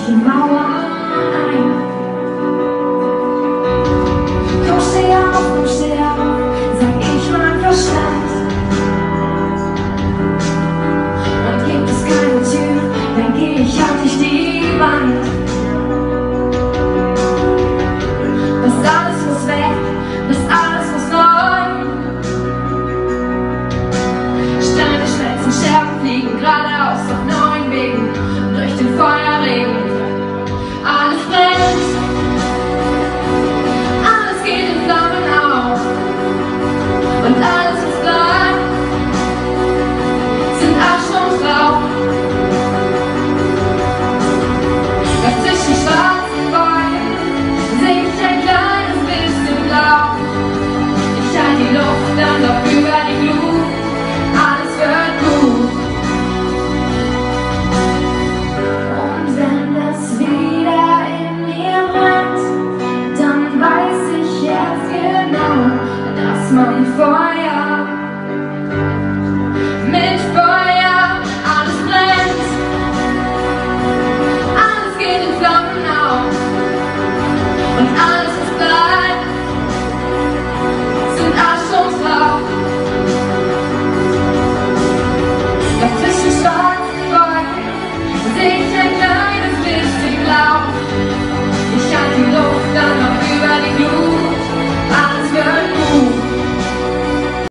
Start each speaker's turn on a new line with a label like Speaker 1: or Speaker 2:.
Speaker 1: die Mauer ein. Komm, steh auf, sag ich mein Verstand. Und gibt es keine Tür, dann geh ich auf dich die Wand. Das alles muss weg, das alles muss neu. Steine schmelzen, Scherben fliegen geradeaus auf neuen Wegen durch den Feuerregen. Alles brennt, alles geht in Flammen auf und alles, was bleibt, sind